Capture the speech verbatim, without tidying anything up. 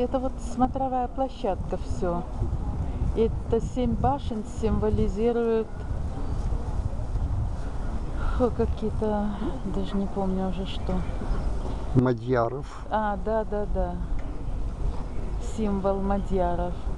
Это вот смотровая площадка, все. Это семь башен символизируют фу, какие-то, даже не помню уже что. Мадьяров. А, да, да, да. Символ мадьяров.